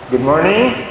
Good morning.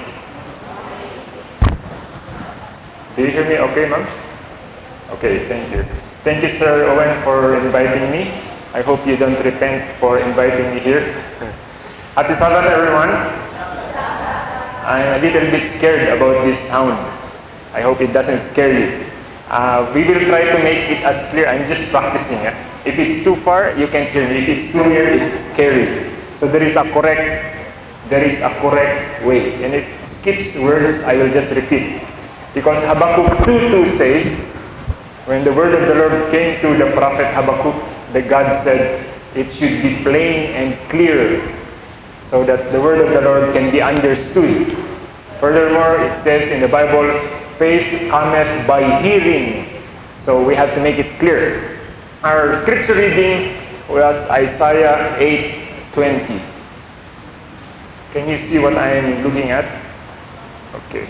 Do you hear me okay, ma'am? Okay, thank you. Thank you, Sir Owen, for inviting me. I hope you don't repent for inviting me here. Happy Sabbath, everyone. I'm a little bit scared about this sound. I hope it doesn't scare you. We will try to make it as clear. I'm just practicing. If it's too far, you can't hear me. If it's too near, it's scary. So there is a correct way. And if it skips words, I will just repeat. Because Habakkuk 2:2 says, when the word of the Lord came to the prophet Habakkuk, the God said, it should be plain and clear so that the word of the Lord can be understood. Furthermore, it says in the Bible, faith cometh by hearing. So we have to make it clear. Our scripture reading was Isaiah 8:20. Can you see what I am looking at? Okay.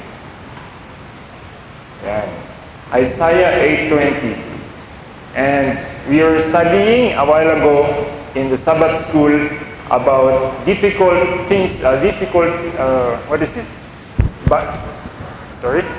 Yeah. Isaiah 8:20. And we were studying a while ago in the Sabbath school about difficult things, what is it? Sorry?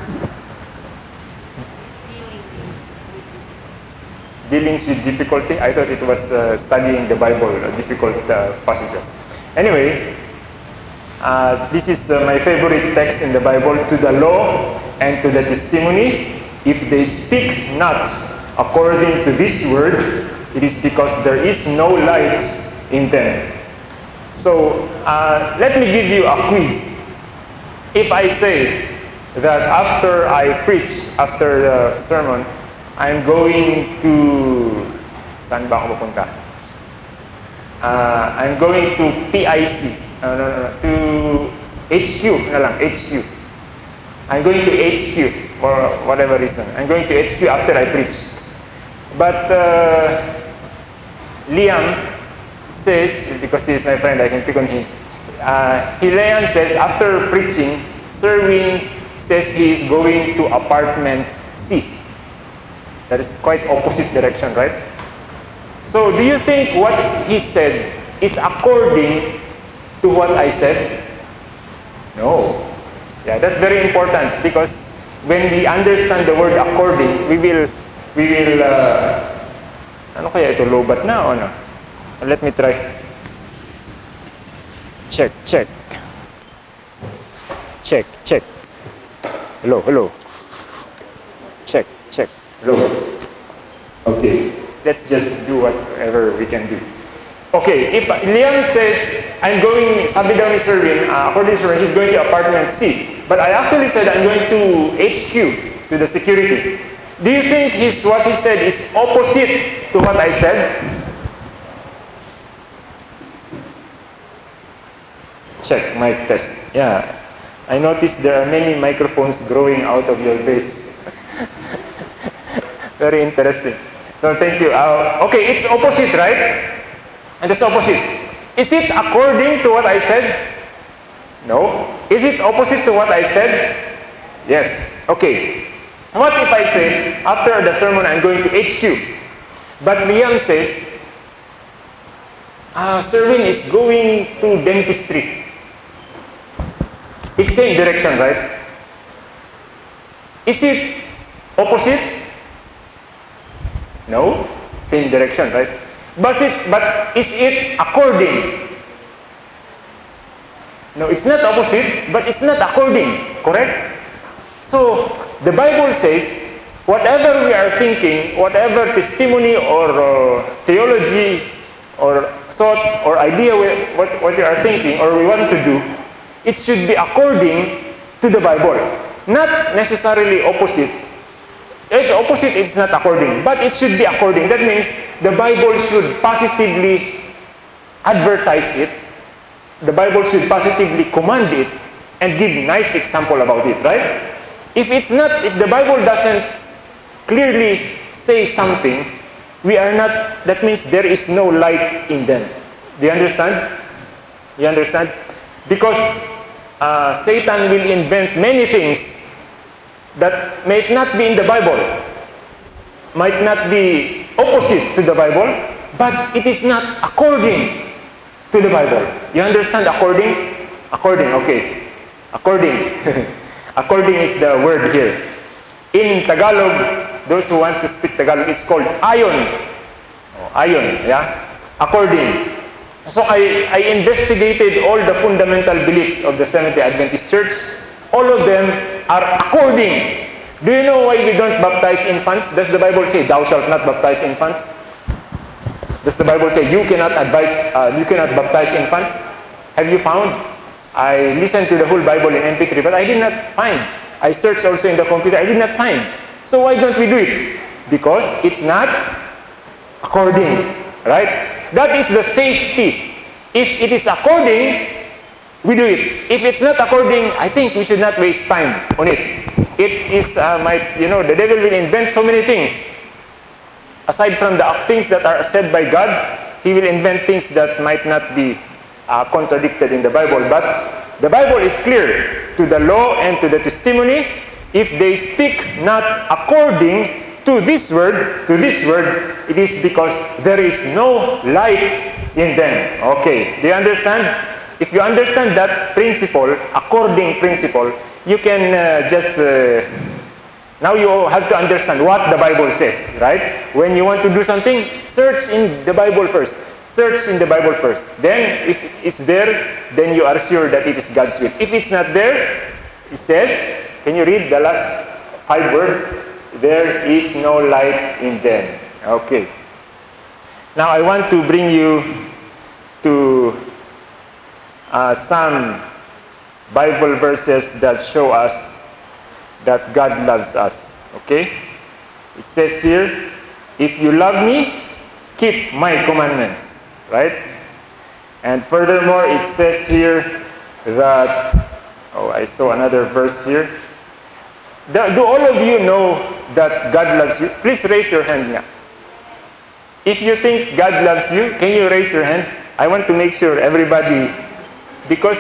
Dealings with difficulty. I thought it was studying the Bible, difficult passages. Anyway, this is my favorite text in the Bible. To the law and to the testimony, if they speak not according to this word, it is because there is no light in them. So, let me give you a quiz. If I say that after I preach, after the sermon, I'm going to... Saan ba ako pupunta? I'm going to PIC. To HQ na lang, HQ. I'm going to HQ for whatever reason. I'm going to HQ after I preach. But Liam says, because he is my friend, I can pick on him. Liam says, after preaching, Sir Win says he is going to apartment C. That is quite opposite direction, right? So do you think what he said is according to what I said? No. Yeah, that's very important because when we understand the word according, we will ano kaya ito, lobat na o ano? Let me try. Check. Hello. Check. Hello. Okay, let's just do whatever we can do. Okay, if Liam says, I'm going, sabi daw ni Sir Win, according to Sir Win, he's going to apartment C. But I actually said I'm going to HQ, to the security. Do you think what he said is opposite to what I said? Check, mic test. Yeah, I noticed there are many microphones growing out of your face. Very interesting. So thank you. Okay, it's opposite, right? And it's opposite. Is it according to what I said? No. Is it opposite to what I said? Yes. Okay. What if I say, after the sermon, I'm going to HQ, but Liam says, Sir Win is going to dentistry. It's same direction, right? Is it opposite? No. Same direction, right? But is it according? No, it's not opposite, but it's not according, correct? So, the Bible says, whatever we are thinking, whatever testimony or theology or thought or idea what we are thinking or we want to do, it should be according to the Bible. Not necessarily opposite. It's opposite, it's not according, but it should be according. That means the Bible should positively advertise it. The Bible should positively command it and give nice example about it, right? If the Bible doesn't clearly say something, that means there is no light in them. Do you understand? You understand? Because Satan will invent many things that might not be in the Bible, might not be opposite to the Bible, but it is not according to the Bible. You understand according? According, okay. According. According is the word here. In Tagalog, those who want to speak Tagalog, it's called ayon. Oh, ayon, yeah? According. So I investigated all the fundamental beliefs of the Seventh-day Adventist Church. All of them are according. Do you know why we don't baptize infants? Does the Bible say, thou shalt not baptize infants? Does the Bible say, you cannot baptize infants? Have you found? I listened to the whole Bible in MP3, but I did not find. I searched also in the computer, I did not find. So why don't we do it? Because it's not according, right? That is the safety. If it is according, we do it. If it's not according, I think we should not waste time on it. It is, the devil will invent so many things. Aside from the things that are said by God, he will invent things that might not be contradicted in the Bible. But the Bible is clear to the law and to the testimony. If they speak not according to this word, it is because there is no light in them. Okay, do you understand? If you understand that principle, according principle, you can now you have to understand what the Bible says, right? When you want to do something, search in the Bible first. Search in the Bible first. Then, if it's there, then you are sure that it is God's will. If it's not there, it says, can you read the last 5 words? There is no light in them. Okay. Now I want to bring you to some Bible verses that show us that God loves us. Okay? It says here, if you love me, keep my commandments. Right? And furthermore, it says here that, oh, I saw another verse here. Do all of you know that God loves you? Please raise your hand now. If you think God loves you, can you raise your hand? I want to make sure everybody, because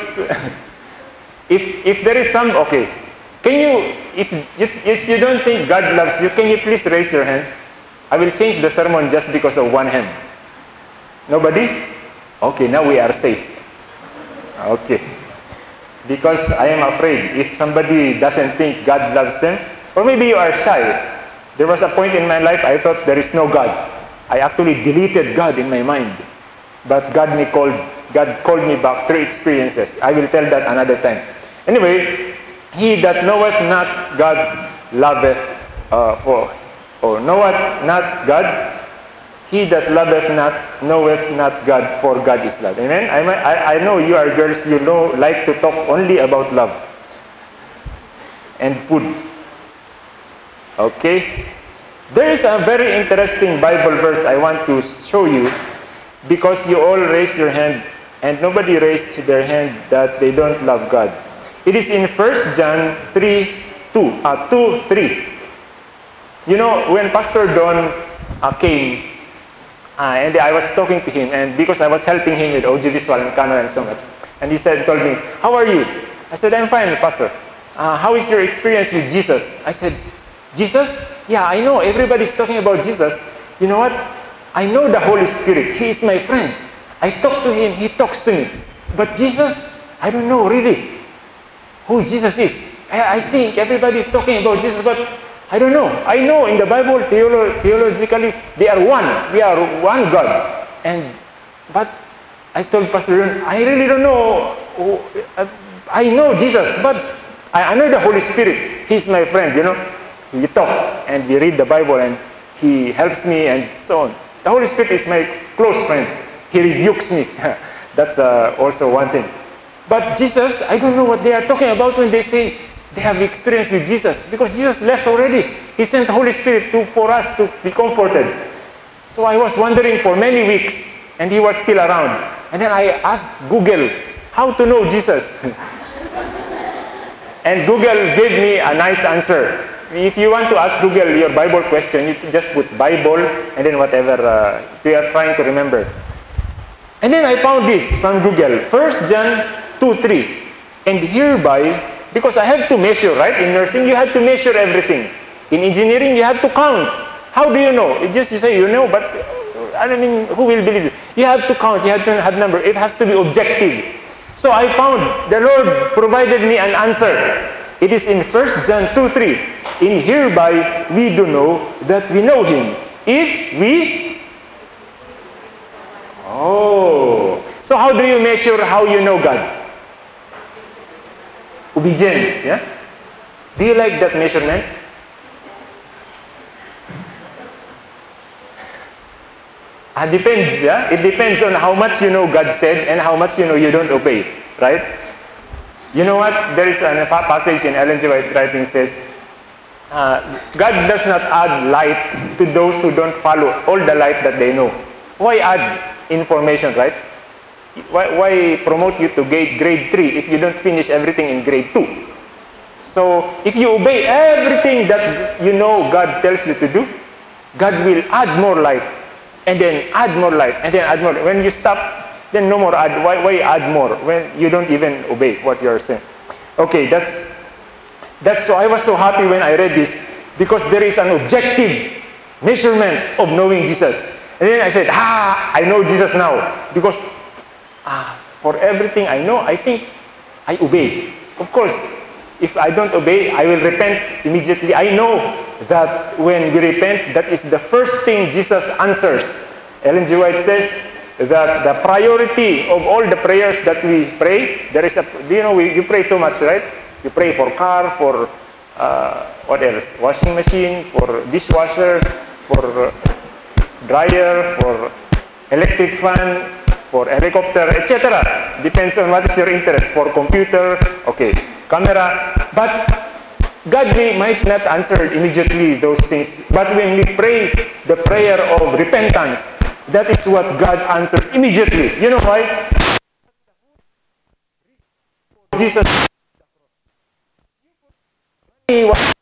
if there is some, okay. Can you, if you don't think God loves you, can you please raise your hand? I will change the sermon just because of one hand. Nobody? Okay, now we are safe. Okay. Because I am afraid if somebody doesn't think God loves them, or maybe you are shy. There was a point in my life I thought there is no God. I actually deleted God in my mind. But God called me back through experiences. I will tell that another time. Anyway, he that knoweth not God loveth, knoweth not God, he that loveth not knoweth not God, for God is love. Amen? I know you are girls, you like to talk only about love and food. Okay? There is a very interesting Bible verse I want to show you, because you all raised your hand and nobody raised their hand that they don't love God. It is in 1 John 2:3. You know, when Pastor Don came, and I was talking to him, and because I was helping him with audiovisual and camera and so much, and he told me, how are you? I said, I'm fine, Pastor. How is your experience with Jesus? I said, Jesus? Yeah, I know, everybody's talking about Jesus. You know what? I know the Holy Spirit. He is my friend. I talk to him, he talks to me. But Jesus, I don't know really who Jesus is. I think everybody's talking about Jesus, but I don't know. I know in the Bible, theologically, they are one. We are one God. But I told Pastor Ron, I really don't know. I know Jesus, but I know the Holy Spirit. He's my friend, you know. We talk and we read the Bible and he helps me and so on. The Holy Spirit is my close friend. He rebukes me. That's also one thing. But Jesus, I don't know what they are talking about when they say they have experience with Jesus, because Jesus left already. He sent the Holy Spirit for us to be comforted. So I was wondering for many weeks, and he was still around. And then I asked Google how to know Jesus. And Google gave me a nice answer. If you want to ask Google your Bible question, you just put Bible and then whatever you are trying to remember. And then I found this from Google, 1 John 2:3. And hereby, because I have to measure, right? In nursing, you have to measure everything. In engineering, you have to count. How do you know? You say you know, but I don't mean, who will believe you? You have to count, you have to have number. It has to be objective. So I found the Lord provided me an answer. It is in 1 John 2:3. In hereby we do know that we know Him. If we... Oh. So how do you measure how you know God? Obedience, yeah? Do you like that measurement? Depends, yeah? It depends on how much you know God said and how much you know you don't obey, right? You know what? There is a passage in Ellen G. White writing says, God does not add light to those who don't follow all the light that they know. Why add information, right? Why promote you to grade 3 if you don't finish everything in grade 2? So, if you obey everything that you know God tells you to do, God will add more light, and then add more light, and then add more. When you stop, then no more add. Why add more when you don't even obey what you are saying? Okay, that's so I was so happy when I read this, because there is an objective measurement of knowing Jesus. And then I said, I know Jesus now, because for everything I know, I think I obey. Of course, if I don't obey, I will repent immediately. I know that when we repent, that is the first thing Jesus answers. Ellen G. White says that the priority of all the prayers that we pray, there is a, you pray so much, right? You pray for car, for what else? Washing machine, for dishwasher, for dryer, for electric fan, for helicopter, etc. Depends on what is your interest. For computer, okay, camera. But God might not answer immediately those things. But when we pray the prayer of repentance, that is what God answers immediately. You know why? Jesus